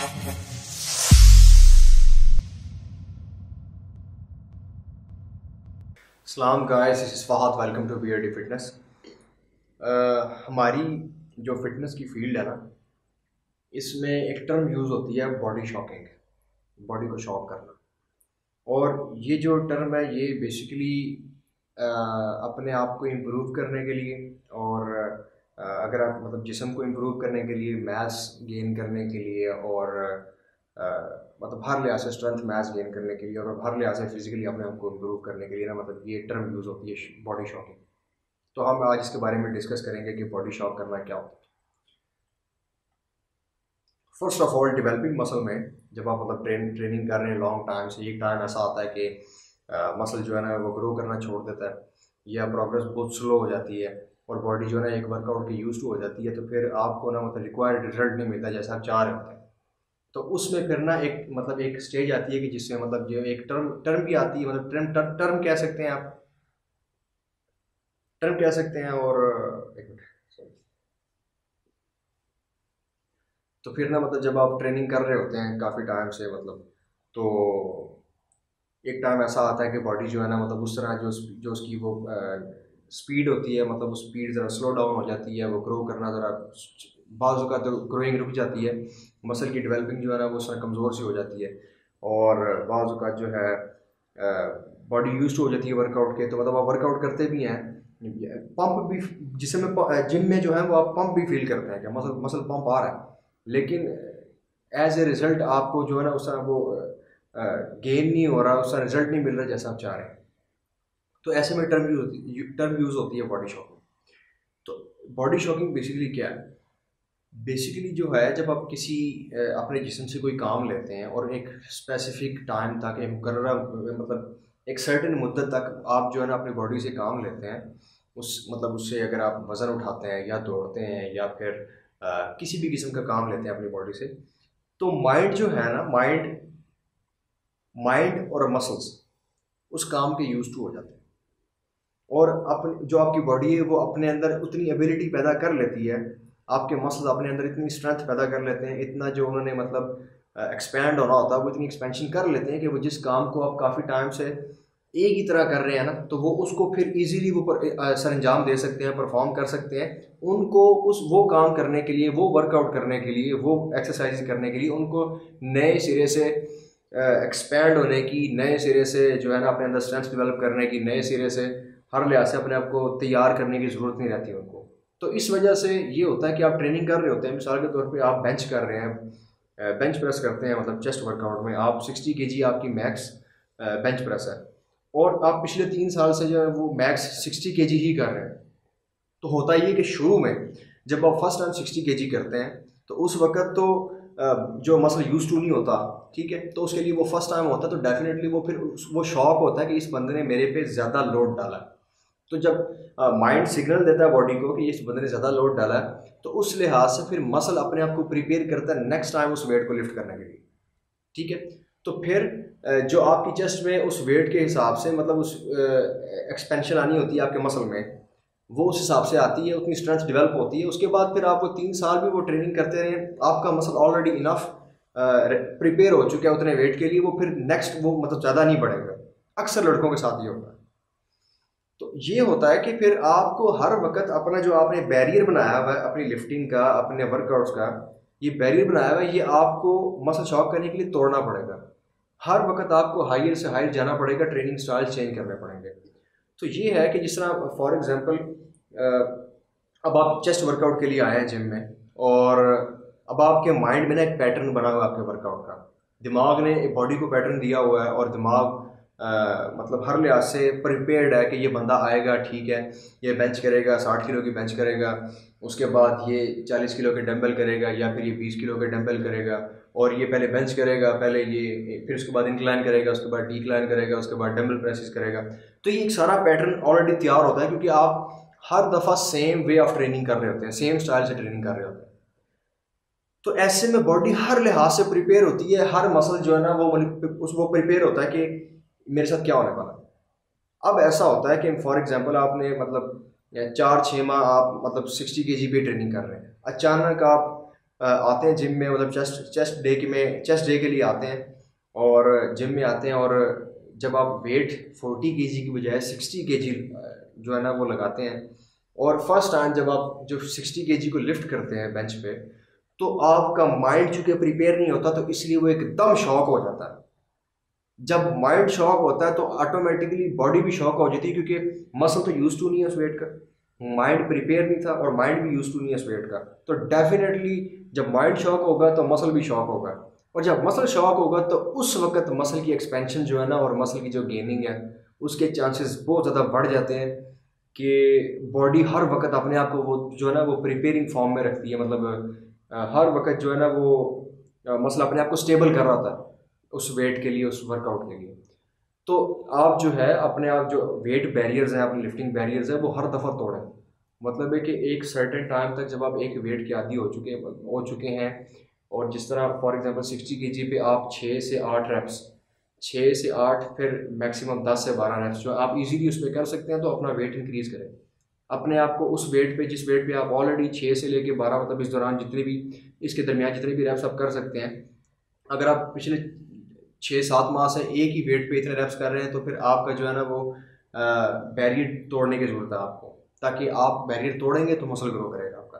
सलाम guys, this is Fahad. Welcome to BeardyFitness। हमारी जो फिटनेस की फील्ड है ना, इसमें एक टर्म यूज़ होती है बॉडी शॉकिंग, बॉडी को शॉक करना। और ये जो टर्म है ये बेसिकली अपने आप को इम्प्रूव करने के लिए और अगर आप मतलब जिस्म को इम्प्रूव करने के लिए, मास गेन करने के लिए और मतलब हर लिहाज से स्ट्रेंथ मास गेन करने के लिए और हर लिहाज से फिजिकली अपने आप को इम्प्रूव करने के लिए ना, मतलब ये टर्म यूज़ होती है बॉडी शॉकिंग। तो हम आज इसके बारे में डिस्कस करेंगे कि बॉडी शॉक करना क्या होता है। First of all, developing muscle में जब आप मतलब ट्रेनिंग कर रहे हैं लॉन्ग टाइम से, एक टाइम ऐसा आता है कि मसल जो है ना वो ग्रो करना छोड़ देता है या प्रोग्रेस बहुत स्लो हो जाती है और बॉडी जो है ना एक वर्कआउट की यूज टू हो जाती है, तो फिर आपको ना मतलब रिक्वायर्ड रिजल्ट नहीं मिलता जैसा आप चाह रहे होते हैं। तो उसमें फिर ना एक मतलब एक स्टेज आती है कि जिससे मतलब जो एक टर्म भी आती है, मतलब टर्म कह सकते हैं आप, टर्म कह सकते हैं। और एक मिनट, तो फिर ना मतलब जब आप ट्रेनिंग कर रहे होते हैं काफ़ी टाइम से, मतलब तो एक टाइम ऐसा आता है कि बॉडी जो है ना मतलब उस तरह जो उसकी वो स्पीड होती है, मतलब वो स्पीड ज़रा स्लो डाउन हो जाती है, वो ग्रो करना ज़रा बाजू का तो ग्रोइंग रुक जाती है, मसल की डेवलपिंग जो है ना वो उस तरह कमज़ोर सी हो जाती है और बाजू का जो है बॉडी यूज हो जाती है वर्कआउट के। तो मतलब आप वर्कआउट करते भी हैं, पंप भी जिसमें जिम में जो है वो आप पंप भी फील करते हैं कि मसल मसल पंप आ रहा है, लेकिन एज ए रिजल्ट आपको जो है ना उस तरह वो गेन नहीं हो रहा, उसका रिजल्ट नहीं मिल रहा जैसा आप चाह रहे हैं। तो ऐसे में टर्म यूज होती है बॉडी शॉकिंग। तो बॉडी शॉकिंग बेसिकली क्या है? बेसिकली जो है जब आप किसी अपने जिस्म से कोई काम लेते हैं और एक स्पेसिफिक टाइम तक, एक मुकर्रर मतलब एक सर्टेन मुद्दत तक आप जो है ना अपनी बॉडी से काम लेते हैं, उस मतलब उससे अगर आप वज़न उठाते हैं या दौड़ते हैं या फिर किसी भी किस्म का काम लेते हैं अपनी बॉडी से, तो माइंड जो है ना, माइंड और मसल्स उस काम के यूज टू हो जाते हैं और अपने जो आपकी बॉडी है वो अपने अंदर उतनी एबिलिटी पैदा कर लेती है, आपके मसल्स अपने अंदर इतनी स्ट्रेंथ पैदा कर लेते हैं, इतना जो उन्होंने मतलब एक्सपैंड होना होता है वो इतनी एक्सपेंशन कर लेते हैं कि वो जिस काम को आप काफ़ी टाइम से एक ही तरह कर रहे हैं ना, तो वो उसको फिर इजीली वो सर अंजाम दे सकते हैं, परफॉर्म कर सकते हैं। उनको वो काम करने के लिए, वो वर्कआउट करने के लिए, वो एक्सरसाइज करने के लिए उनको नए सिरे से एक्सपैंड होने की, नए सिरे से जो है ना अपने अंदर स्ट्रेंथ डेवलप करने की, नए सिरे से हर लिहाज से अपने आप को तैयार करने की ज़रूरत नहीं रहती उनको। तो इस वजह से ये होता है कि आप ट्रेनिंग कर रहे होते हैं, मिसाल के तौर पे आप बेंच कर रहे हैं, बेंच प्रेस करते हैं, मतलब चेस्ट वर्कआउट में आप 60 kg आपकी मैक्स बेंच प्रेस है और आप पिछले 3 साल से जो है वो मैक्स 60 kg ही कर रहे हैं। तो होता ये कि शुरू में जब आप फर्स्ट टाइम 60 kg करते हैं तो उस वक्त तो जो मसल यूज टू नहीं होता, ठीक है, तो उसके लिए वो फर्स्ट टाइम होता है, तो डेफिनेटली वो फिर वो शॉक होता है कि इस बंदे ने मेरे पे ज़्यादा लोड डाला है। तो जब माइंड सिग्नल देता है बॉडी को कि इस बंदे ने ज़्यादा लोड डाला है, तो उस लिहाज से फिर मसल अपने आप को प्रिपेयर करता है नेक्स्ट टाइम उस वेट को लिफ्ट करने के लिए, ठीक है। तो फिर जो आपकी चेस्ट में उस वेट के हिसाब से मतलब उस एक्सपेंशन आनी होती है आपके मसल में, वो उस हिसाब से आती है, उतनी स्ट्रेंथ डेवलप होती है। उसके बाद फिर आप वो 3 साल भी वो ट्रेनिंग करते रहे, आपका मसल ऑलरेडी इनफ प्रिपेयर हो चुका है उतने वेट के लिए, वो फिर नेक्स्ट वो मतलब ज़्यादा नहीं बढ़ेगा। अक्सर लड़कों के साथ ये होता है। तो ये होता है कि फिर आपको हर वक्त अपना जो आपने बैरियर बनाया हुआ है अपनी लिफ्टिंग का, अपने वर्कआउट्स का, ये बैरियर बनाया हुआ है, ये आपको मसल शॉक करने के लिए तोड़ना पड़ेगा। हर वक्त आपको हायर से हायर जाना पड़ेगा, ट्रेनिंग स्टाइल चेंज करने पड़ेंगे। तो ये है कि जिस तरह फॉर एग्जांपल अब आप चेस्ट वर्कआउट के लिए आए हैं जिम में और अब आपके माइंड में ना एक पैटर्न बना हुआ है आपके वर्कआउट का, दिमाग ने बॉडी को पैटर्न दिया हुआ है और दिमाग मतलब हर लिहाज से प्रिपेयर्ड है कि ये बंदा आएगा, ठीक है, ये बेंच करेगा, 60 किलो की बेंच करेगा, उसके बाद ये 40 किलो के डंबल करेगा या फिर ये 20 किलो के डंबल करेगा और ये पहले बेंच करेगा, पहले ये फिर उसके बाद इंक्लाइन करेगा, उसके बाद डिक्लाइन करेगा, उसके बाद डंबल प्रेसेस करेगा। तो ये एक सारा पैटर्न ऑलरेडी तैयार होता है क्योंकि आप हर दफ़ा सेम वे ऑफ ट्रेनिंग कर रहे होते हैं, सेम स्टाइल से ट्रेनिंग कर रहे होते हैं। तो ऐसे में बॉडी हर लिहाज से प्रिपेयर होती है, हर मसल जो है ना वो प्रिपेयर होता है कि मेरे साथ क्या होने वाला। अब ऐसा होता है कि फॉर एग्जांपल आपने मतलब 4-6 माह आप मतलब 60 kg पे ट्रेनिंग कर रहे हैं, अचानक आप आते हैं जिम में, मतलब चेस्ट डे के लिए आते हैं और जिम में आते हैं, और जब आप वेट 40 केजी की बजाय 60 केजी जो है ना वो लगाते हैं, और फर्स्ट टाइम जब आप जो 60 केजी को लिफ्ट करते हैं बेंच पे, तो आपका माइंड चूंकि प्रिपेयर नहीं होता, तो इसलिए वो एकदम शॉक हो जाता है। जब माइंड शॉक होता है तो ऑटोमेटिकली बॉडी भी शॉक हो जाती है, क्योंकि मसल तो यूज टू नहीं है उस वेट का, माइंड प्रिपेयर नहीं था और माइंड भी यूज टू नहीं है उस वेट का। तो डेफिनेटली जब माइंड शॉक होगा तो मसल भी शॉक होगा, और जब मसल शॉक होगा तो उस वक्त मसल की एक्सपेंशन जो है ना और मसल की जो गेनिंग है उसके चांसेस बहुत ज़्यादा बढ़ जाते हैं कि बॉडी हर वक्त अपने आप को वो जो है ना वो प्रिपेयरिंग फॉर्म में रखती है, मतलब हर वक्त जो है ना वो मसल अपने आप को स्टेबल कर रहा था उस वेट के लिए, उस वर्कआउट के लिए। तो आप जो है अपने आप जो वेट बैरियर्स हैं, अपनी लिफ्टिंग बैरियर्स हैं, वो हर दफ़ा तोड़ें। मतलब है कि एक सर्टेन टाइम तक जब आप एक वेट के आदी हो चुके हैं, और जिस तरह फॉर एग्जांपल 60 केजी पे आप 6 से 8 रेप्स, 6 से 8 फिर मैक्सिमम 10 से 12 रेप्स जो आप इजीली उसमें कर सकते हैं, तो अपना वेट इंक्रीज़ करें। अपने आप को उस वेट पे, जिस वेट पे आप ऑलरेडी 6 से लेके 12, मतलब इस दौरान जितने भी इसके दरमियान जितने भी रेप्स आप कर सकते हैं, अगर आप पिछले 6-7 माह से एक ही वेट पे इतने रेप्स कर रहे हैं, तो फिर आपका जो है ना वो बैरियर तोड़ने की ज़रूरत है आपको, ताकि आप बैरियर तोड़ेंगे तो मसल ग्रो करेगा आपका।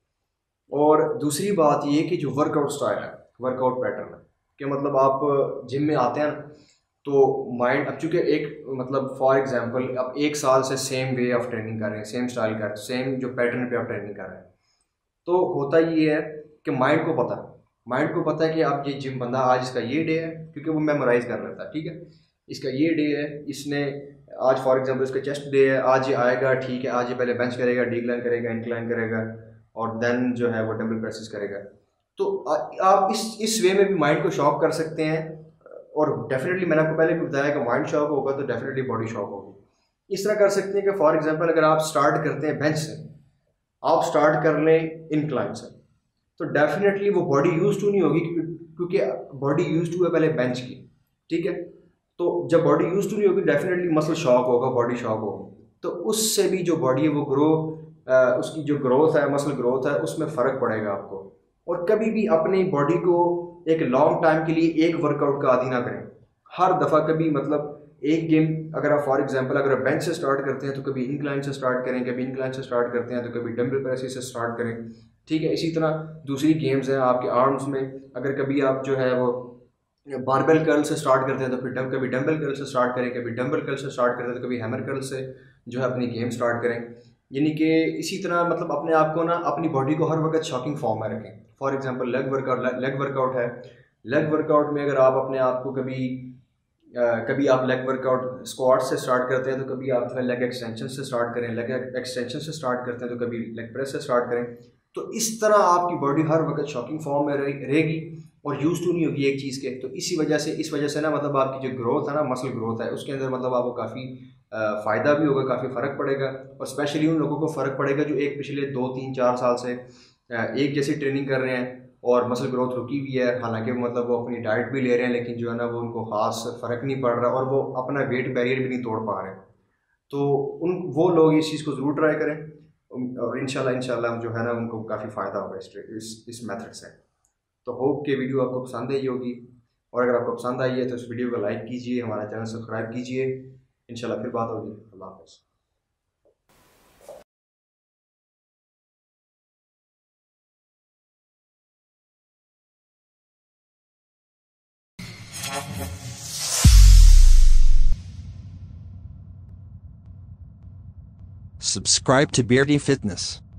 और दूसरी बात ये कि जो वर्कआउट स्टाइल है, वर्कआउट पैटर्न है, कि मतलब आप जिम में आते हैं तो माइंड, अब चूँकि एक मतलब फॉर एग्जांपल आप 1 साल से सेम वे ऑफ ट्रेनिंग कर रहे हैं, सेम स्टाइल कर, सेम जो पैटर्न पे आप ट्रेनिंग कर रहे हैं, तो होता ये है कि माइंड को पता है कि आप ये जिम बंदा आज इसका ये डे है, क्योंकि वो मेमोराइज कर लेता है, ठीक है, इसका ये डे है, इसने आज फॉर एग्जांपल इसका चेस्ट डे है, आज ये आएगा, ठीक है, आज ये पहले बेंच करेगा, डिक्लाइन करेगा, इंक्लाइन करेगा, और देन जो है वो डंबल प्रेसेस करेगा। तो आप इस वे में भी माइंड को शॉक कर सकते हैं, और डेफिनेटली मैंने आपको पहले भी बताया कि माइंड शॉक होगा तो डेफिनेटली बॉडी शॉक होगी। इस तरह कर सकते हैं कि फॉर एग्जांपल अगर आप स्टार्ट करते हैं बेंच से, आप स्टार्ट कर लें इंक्लाइन से, तो डेफिनेटली वो बॉडी यूज टू नहीं होगी, क्योंकि बॉडी यूज टू है पहले बेंच की, ठीक है। तो जब बॉडी यूज टू नहीं होगी, डेफिनेटली मसल शॉक होगा, बॉडी शॉक होगी, तो उससे भी जो बॉडी है वो उसकी जो ग्रोथ है, मसल ग्रोथ है, उसमें फ़र्क पड़ेगा आपको। और कभी भी अपनी बॉडी को एक लॉन्ग टाइम के लिए एक वर्कआउट का आदी ना करें। हर दफ़ा कभी मतलब एक गेम, अगर आप फॉर एग्जांपल अगर आप बेंच से स्टार्ट करते हैं तो कभी इंक्लाइन से स्टार्ट करें, कभी इंक्लाइन से स्टार्ट करते हैं तो कभी डंबल प्रेस से स्टार्ट करें, ठीक है। इसी तरह दूसरी गेम्स हैं आपके आर्म्स में, अगर कभी आप जो है वो बारबेल कर्ल से स्टार्ट करते हैं तो फिर कभी डंबल कर्ल से स्टार्ट करें, कभी डंबल कर्ल से स्टार्ट करें तो कभी हैमर कर्ल से जो है अपनी गेम स्टार्ट करें। यानी कि इसी तरह मतलब अपने आप को ना, अपनी बॉडी को हर वक्त शॉकिंग फॉर्म में रखें। फॉर एग्जांपल लेग वर्कआउट है, लेग वर्कआउट में अगर आप अपने आप को कभी आप लेग वर्कआउट स्क्वाट से स्टार्ट करते हैं तो कभी आप जो है लेग एक्सटेंशन से स्टार्ट करें, लेग एक्सटेंशन से स्टार्ट करते हैं तो कभी लेग प्रेस से स्टार्ट करें। तो इस तरह आपकी बॉडी हर वक्त शॉकिंग फॉर्म में रहेगी और यूज टू नहीं होगी एक चीज़ के। तो इस वजह से ना मतलब आपकी जो ग्रोथ है ना, मसल ग्रोथ है, उसके अंदर मतलब आपको काफ़ी फ़ायदा भी होगा, काफ़ी फ़र्क पड़ेगा। और स्पेशली उन लोगों को फ़र्क पड़ेगा जो एक पिछले 2-3-4 साल से एक जैसी ट्रेनिंग कर रहे हैं और मसल ग्रोथ रुकी हुई है, हालांकि मतलब वो अपनी डाइट भी ले रहे हैं, लेकिन जो है ना वो उनको ख़ास फ़र्क नहीं पड़ रहा और वो अपना वेट बैरियर भी नहीं तोड़ पा रहे। तो वो लोग इस चीज़ को ज़रूर ट्राई करें और इंशाल्लाह जो है ना उनको काफ़ी फ़ायदा होगा इस मेथड से। तो होप कि वीडियो आपको पसंद आई होगी, और अगर आपको पसंद आई है तो इस वीडियो को लाइक कीजिए, हमारा चैनल सब्सक्राइब कीजिए। इंशाल्लाह फिर बात होगी। अल्लाह हाफ़िज़। Subscribe to BeardyFitness.